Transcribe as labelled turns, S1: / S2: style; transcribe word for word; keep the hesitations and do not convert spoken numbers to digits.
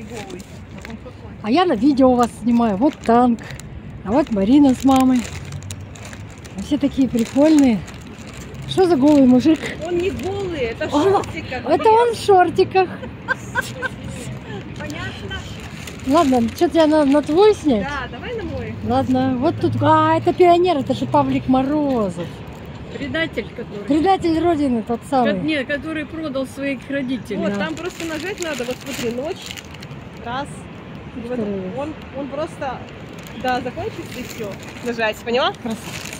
S1: голый. А он какой?
S2: А я на видео вас снимаю. Вот танк. А вот Марина с мамой. А все такие прикольные. Что за голый мужик?
S1: Он не голый, это в
S2: О,
S1: шортиках.
S2: Это он в шортиках.
S1: Понятно?
S2: Ладно, что тебя на, на твой снять?
S1: Да, давай на мой.
S2: Ладно, вот тут... А, это пионер, это же Павлик Морозов.
S3: Предатель, который...
S2: Предатель Родины тот
S3: Как-
S2: самый.
S3: Нет, который продал своих родителей.
S1: Вот,
S2: Да.
S1: там просто нажать надо, вот смотри, ночь, раз, и вот
S2: Что?
S1: он, он просто, да, закончится и все. Нажать, поняла?
S2: Красавец.